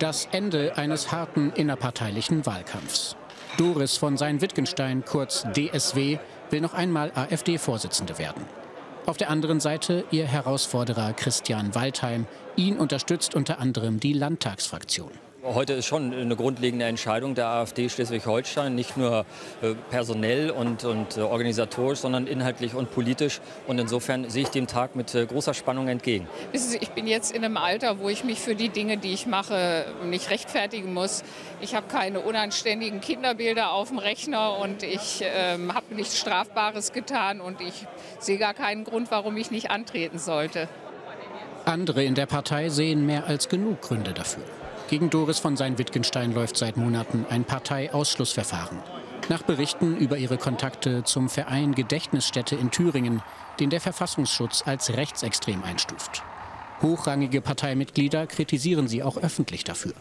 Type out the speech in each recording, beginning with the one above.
Das Ende eines harten innerparteilichen Wahlkampfs. Doris von Sayn-Wittgenstein, kurz DSW, will noch einmal AfD-Vorsitzende werden. Auf der anderen Seite ihr Herausforderer Christian Waldheim. Ihn unterstützt unter anderem die Landtagsfraktion. Heute ist schon eine grundlegende Entscheidung der AfD Schleswig-Holstein, nicht nur personell und organisatorisch, sondern inhaltlich und politisch. Und insofern sehe ich dem Tag mit großer Spannung entgegen. Ich bin jetzt in einem Alter, wo ich mich für die Dinge, die ich mache, nicht rechtfertigen muss. Ich habe keine unanständigen Kinderbilder auf dem Rechner und ich habe nichts Strafbares getan und ich sehe gar keinen Grund, warum ich nicht antreten sollte. Andere in der Partei sehen mehr als genug Gründe dafür. Gegen Doris von Sayn-Wittgenstein läuft seit Monaten ein Parteiausschlussverfahren. Nach Berichten über ihre Kontakte zum Verein Gedächtnisstätte in Thüringen, den der Verfassungsschutz als rechtsextrem einstuft. Hochrangige Parteimitglieder kritisieren sie auch öffentlich dafür.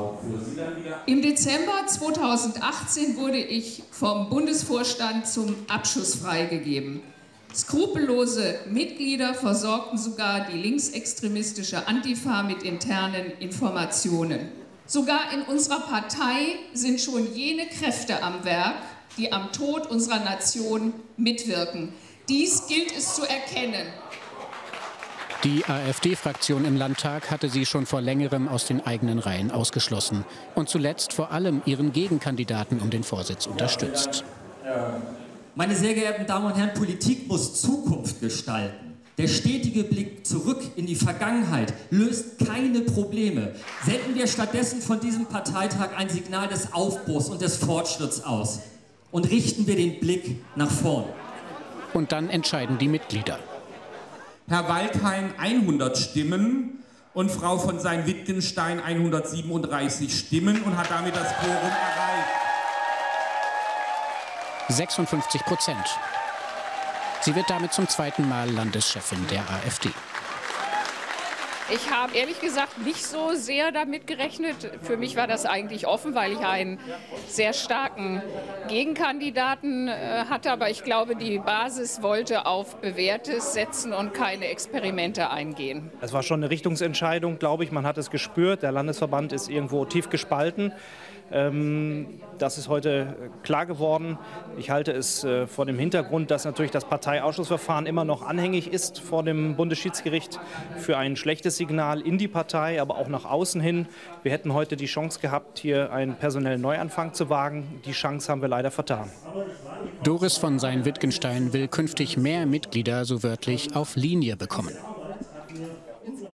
Im Dezember 2018 wurde ich vom Bundesvorstand zum Abschuss freigegeben. Skrupellose Mitglieder versorgten sogar die linksextremistische Antifa mit internen Informationen. Sogar in unserer Partei sind schon jene Kräfte am Werk, die am Tod unserer Nation mitwirken. Dies gilt es zu erkennen. Die AfD-Fraktion im Landtag hatte sie schon vor längerem aus den eigenen Reihen ausgeschlossen und zuletzt vor allem ihren Gegenkandidaten um den Vorsitz unterstützt. Meine sehr geehrten Damen und Herren, Politik muss Zukunft gestalten. Der stetige Blick zurück in die Vergangenheit löst keine Probleme. Senden wir stattdessen von diesem Parteitag ein Signal des Aufbruchs und des Fortschritts aus. Und richten wir den Blick nach vorn. Und dann entscheiden die Mitglieder. Herr Waldheim 100 Stimmen und Frau von Sayn-Wittgenstein 137 Stimmen und hat damit das Quorum erreicht. 56%. Sie wird damit zum zweiten Mal Landeschefin der AfD. Ich habe ehrlich gesagt nicht so sehr damit gerechnet. Für mich war das eigentlich offen, weil ich einen sehr starken Gegenkandidaten hatte. Aber ich glaube, die Basis wollte auf Bewährtes setzen und keine Experimente eingehen. Es war schon eine Richtungsentscheidung, glaube ich. Man hat es gespürt. Der Landesverband ist irgendwo tief gespalten. Das ist heute klar geworden. Ich halte es vor dem Hintergrund, dass natürlich das Parteiausschlussverfahren immer noch anhängig ist vor dem Bundesschiedsgericht, für ein schlechtes Signal in die Partei, aber auch nach außen hin. Wir hätten heute die Chance gehabt, hier einen personellen Neuanfang zu wagen. Die Chance haben wir leider vertan. Doris von Sayn-Wittgenstein will künftig mehr Mitglieder, so wörtlich, auf Linie bekommen.